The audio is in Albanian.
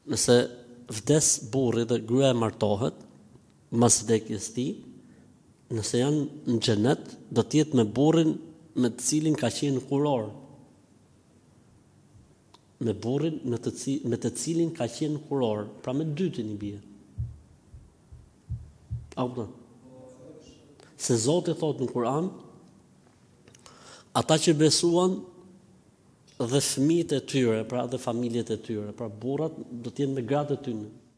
Nëse vdes burri dhe gruaja martohet mas vdekjes tij, nëse janë në xhenet, do të jetë me burrin me të cilin ka qenë kuror. Me burrin me të cilin ka qenë kuror, pra me dytin i bie. Apo se Zoti thot në Kur'an, ata që besuan dhe fëmijët e tyre, pra dhe familjet e tyre, pra burrat do të jenë me gratë e tyre.